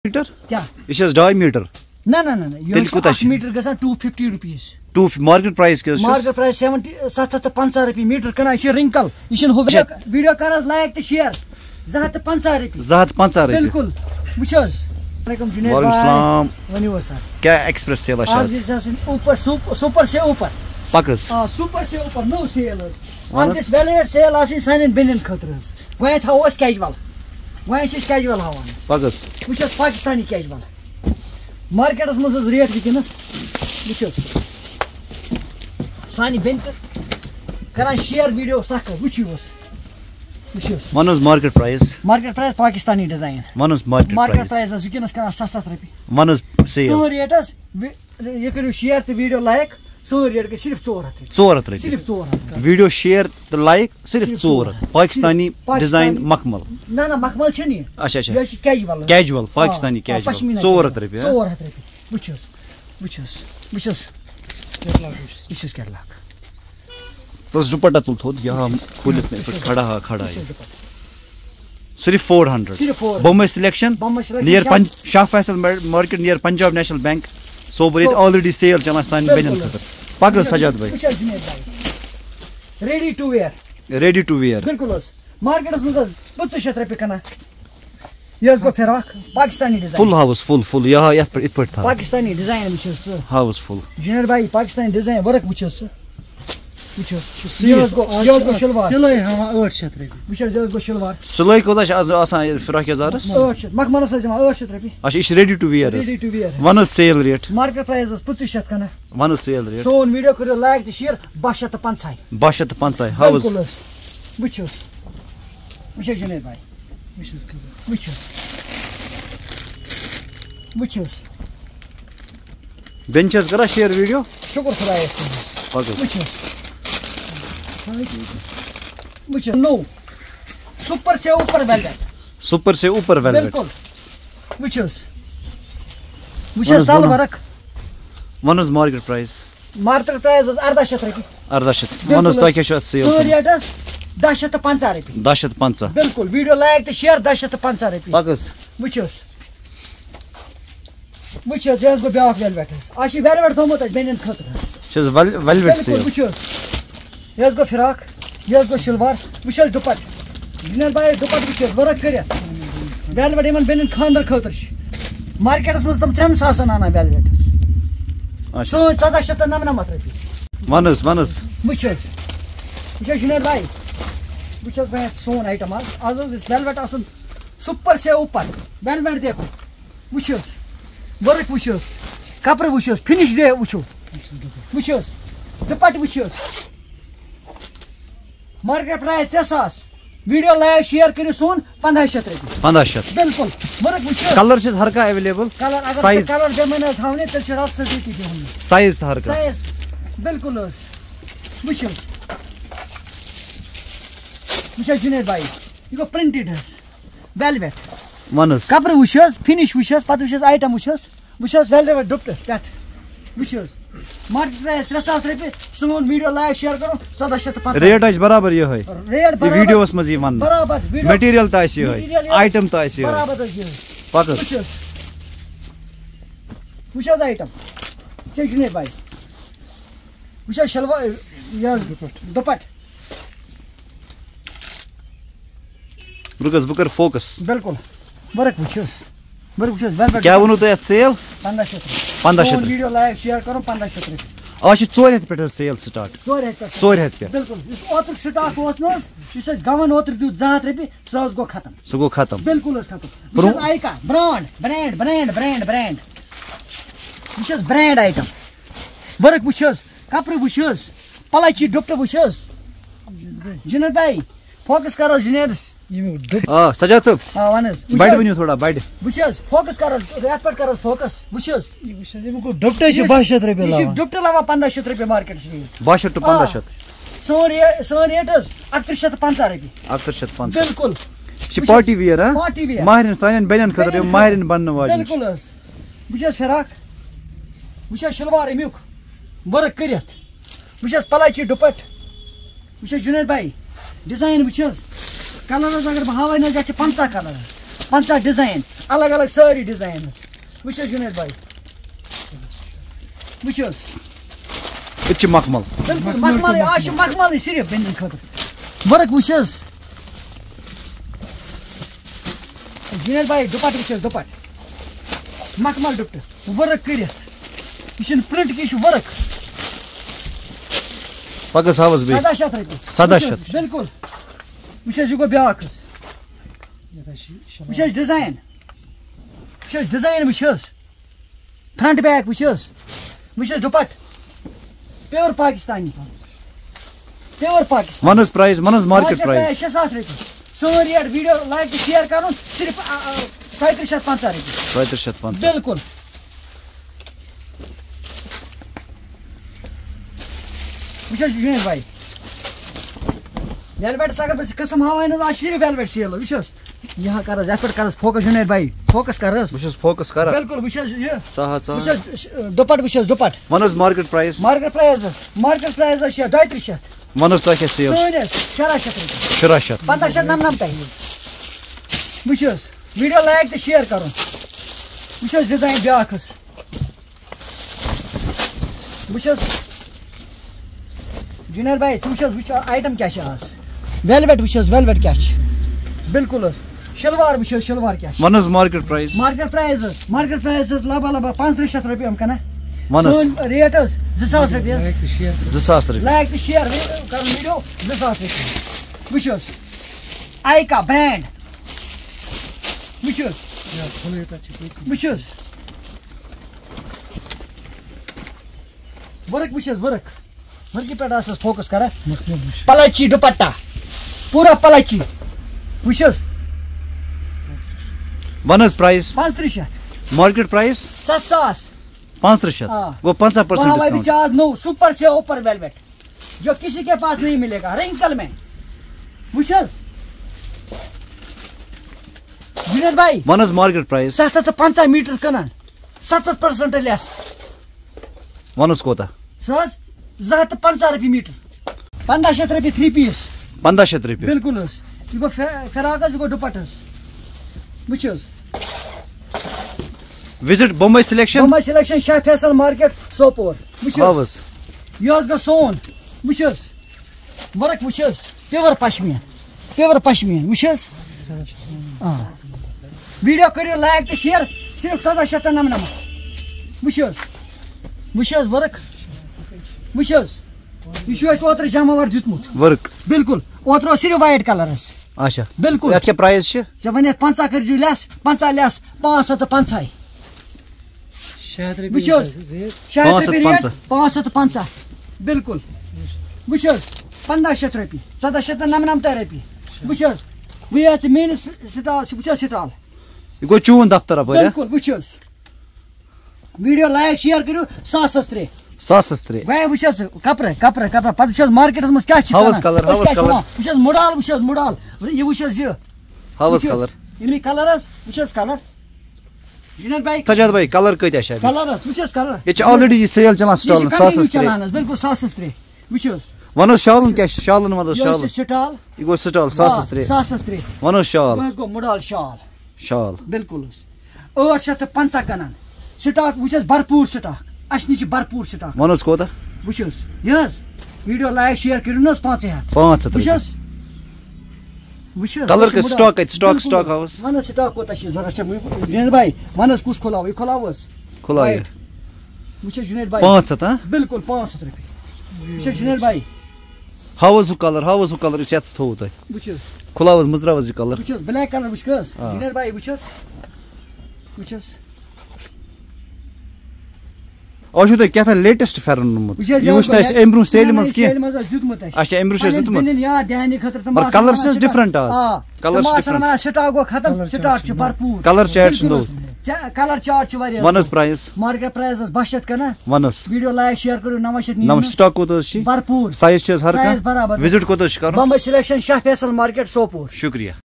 meter? Yeah. This is 2 meter. No. You have 1 meter gazan 250 rupees. Market price kya? Market price 750 rupees meter kana ishi wrinkle. Ishi video kanas like to share. 750 rupees. 750 rupees. Bilkul. Mushaz. Alaikum Junaid Walaikum salam. Wani was sir. Kya express sale आज जैसे ऊपर super से ऊपर. Pakas. Super से ऊपर no sales. आज this valid sale आसी साइन बिलियन खतरस. वहीं था वो casual. वहीं से casual हावन. Pakas. Mushaz Pakistani casual. Market as much as rate weakness. Mushaz. Sani bent. Karan share video saka which was. Mushaz. One is market price. Market price Pakistani design. One is market price as weakness karan 7 rupees. One is sale. So rate as you can share the video like so rate ke sirf 4 rupees. Sirf 4 Video share the like sirf 4. Pakistani design makmal. Na makmal chhni. Acha. Ye casual. Casual Pakistani casual. 4 rupees. 4 rupees. Muchos. Kerala. तो दुपट्टा तुल थोड़ यहाँ खुले में खड़ा है सिर्फ 400 Bombay selection near Shah Faisal market near Punjab National Bank so but it already sale चला साइन बेनन खतर पागल सजाद भाई ready to wear बिल्कुल उस market में तो 25 रुपए का ना ये उसको फिराक पाकिस्तानी डिजाइन full यहाँ ये पर इतना था पाकिस्तानी डिजाइन मुझे house full जुनेर भाई पाकिस्तानी डिजाइन वर्क मुझे ये शलवार सिलाई हम 800 रुपए मुझे ये शलवार सिलाई को तो आज आसान फिराक याज़ारस 800 मखमल से जमा 800 रुपए अच्छा इस ready to wear one is sale rate market price is 25 का ना one is sale rate so video करो like the share 250 how is मुझे जुनेर भाई मुझे benches करा share video शुक्र खुदाए पागल मुझे नो सुपर से ऊपर वेलवेट बिल्कुल मुझे साल भरक one is market price is 1800 रुपए one is तो क्या शायद sale so rate is 1050 रुपए 1050 बिल्कुल वीडियो लाइक तो शेयर 1050 रुपए पागस मुझे जैस को ब्याक वेलवेट आज वेलवेट थोमत बेनन खतर वेलवेट sale यस गो फिराक यस गो शलवार विशल दुपट जुनेर भाई दुपट विशल वर्क करिया वेलवेट यमन बेनन खानदर खतर मार्केटस में तम 3 सासन आना वेलवेट सो 1799 रुपए one is मुझे जुनेर भाई मुझे मैं सोन आइटम आज इस वेलवेट आसन सुपर से ऊपर वेलवेट देखो मुझे वर्क मुझे कपड़े मुझे फिनिश दे मुझे दुपट मुझे market price 300 video like share करियो सोन 1500 रुपए बिल्कुल वर्क मुझे कलर से हर का अवेलेबल कलर अगर कलर दे मैंने सामने तो चढ़ा से देती हूं साइज हर का साइज बिल्कुल मुझे जुनेर भाई ये प्रिंटेड है वेलवेट मनस कपड़े वुशस फिनिश वुशस पत वुशस आइटम वुशस वेलवेट दुपट्टा कट वुशस मार्केट प्राइस 300 रुपए सोन वीडियो लाइक शेयर करो 1750 रेट आज बराबर ये है रेट बराबर वीडियोस में वन बराबर मटेरियल तो ऐसे है आइटम तो ऐसे है बराबर पाकस वुशस आइटम चेक भाई वुशस शलवार या दुपट्टा रुकस बुकर फोकस बिल्कुल वर्क वुशस वेलवेट क्या वनु तो सेल 1500 वीडियो लाइक शेयर करो 1500 रुपए आज 400 पे सेल स्टार्ट 400 पे बिल्कुल ओतर स्टॉक ओस नस इस गवन ओतर दु 200 रुपए सस गो खत्म बिल्कुल खत्म इस आइका ब्रांड इस ब्रांड आइटम वर्क वुशस कपड़े वुशस पलाची दुपट्टा वुशस जुनेर भाई फोकस करो जुनेर सजाद साहब वनस बैठ बनियो थोड़ा बैठ वुशस फोकस करो रात पर करो फोकस वुशस को दुपट्टे से 2200 रुपए लावा दुपट्टा लावा 1500 रुपए मार्केट से 2200 to 1500 सो रेट 3850 रुपए 3850 बिल्कुल पार्टी वियर हां पार्टी वियर माहरिन साइन बेनन खतर माहरिन बनने वाली बिल्कुल वुशस फिराक वुशस शलवार म्यूक वर्क करियत वुशस पलाची दुपट वुशस जुनेर भाई डिजाइन वुशस कलर अगर बहावे न जाचे 50 कलर 50 ڈیزائن الگ الگ ساری ڈیزائن وچ جنید بھائی وچ اچ مخمل بالکل مخمل آش مخمل صرف بندن خاطر ورک وچ جنید بھائی دوپٹ وچ دوپٹ مخمل دوپٹ ورک کرت یہ پرنٹ کی ورک پگس ہاوس بی 1700 رۄپیہِ 1700 بالکل وچ یہ گو بیاکھ وچ ڈیزائن وچ فرنٹ بیک وچ دوپٹ پیور پاکستانی ونس پرائز ونس مارکیٹ پرائز 6000 رۄپیہِ سون ریٹ ویڈیو لائک تہٕ شیئر کرُن صرف 3350 رۄپیہِ 3350 بالکل وچ جنید بھائی ویلویٹ اگر بس قسم ہاوان آج صرف ویلویٹ سیل وچ یہاں کر یت پہ کر فوکس جنید بھائی فوکس کر بس فوکس کر بالکل وچ یہ سہا دوپٹ وچ دوپٹ ونس مارکیٹ پرائز 3200 ونس تو کیا سیل 600 599 وچ ویڈیو لائک تہ شیئر کرن وچ ڈیزائن بیاکھس وچ جنید بھائی وچ آئٹم کیا ویلویٹ وچ ویلویٹ کیا بالکل شلوار وچ شلوار کیا ونس مارکیٹ پرائز لبا 3500 رۄپیہِ ہم کنا ونس ریٹ 2000 رۄپیہِ 2000 رۄپیہِ لایک تہٕ شیئر کرن ویڈیو 2000 رۄپیہِ وچ آیکا برانڈ وچ ورک وچ ورک ورکی پہ فوکس کر پلچی دوپٹہ پورا پلچی وچ ونس پرائز 3500 مارکیٹ پرائز 7000 3500 وہ 50% ڈسکاؤنٹ آج نو سپر سے اوپر ویلویٹ جو کسی کے پاس نہیں ملے گا رنکل میں وچ جنید بھائی ونس مارکیٹ پرائز 750 میٹر کنان 70% لیس ونس کوتا سہز 250 رۄپیہِ میٹر 1500 رۄپیہِ 3 پیس 1500 رۄپیہِ بالکل یہ گو فراق یہ گو دوپٹ وچ visit Bombay selection Shah Faisal market Sopore وچ یہ گو سون وچ ورک وچ پیور پشمین وچ ویڈیو کریو لائک تہ شیئر صرف 1499 وچ ورک وچ یہ اوتر جمع ور دیتمت ورک بالکل اوتر صرف وائٹ کلرس اچھا بالکل ات کیا پرائز چھ ژےٚ ونیتھ 50 کرجو لیس 50 لیس 550 وچ 550 بالکل وچ 1500 رۄپیہِ 1499 رۄپیہِ وچ وی میٲنِس سٹال وچ سٹال یہ گو چون دفتر اپر بالکل وچ ویڈیو لائک شیئر کرو 1003 وے وچ کپر پتہ مارکیٹس مز کیا ہاوس کلر وچ مڈال یہ وچ یہ ہاوس کلر یہ کلرس وچ کلر جنید بھائی سجاد بھائی کلر کتیا چھ کلرس وچ کلر یہ آلریڈی سیل چلان سٹال 1003 بالکل 1003 وچ ونو شالن کیا شالن مطلب شال سٹال یہ گو سٹال 1003 ونو شال گو مڈال شال بالکل 850 کنان سٹاک وچ بھرپور سٹاک اس نش بھرپور سٹاک ونس کوتا وچ یہ ویڈیو لائک شیئر کرو 500 وچ کلر کے سٹاک ہاوس ون سٹاک کوتا چھ ضرورت جنید بھائی ونس کس کھلاو یہ کھلاوس کھلاو وچ جنید بھائی 500 ہاں بالکل 500 رۄپیہِ وچ جنید بھائی ہاوس کلر اس یت تھو تو وچ کھلاوس مزراوس یہ کلر وچ بلیک کلر وچ کس جنید بھائی وچ آج تو کیا تھا لیٹسٹ پھیرن نمت یہ وچ اس امبرو سیل مز کی اچھا امبرو چھ دتمت یاد دہانی خاطر پر کلر چھ ڈیفرنٹ آز کلر ڈیفرنٹ سٹاک گو ختم سٹاک چھ بھرپور کلر چارٹ چھ دو کلر چارٹ چھ واریاہ ونس پرائز مارکیٹ پرائز 200 کنا ونس ویڈیو لائک شیئر کرو 900 نم سٹاک کوت چھ بھرپور سائز چھ ہر کا وزٹ کوت چھ کرن بمبئی سلیکشن شاہ فیصل مارکیٹ سوپور شکریہ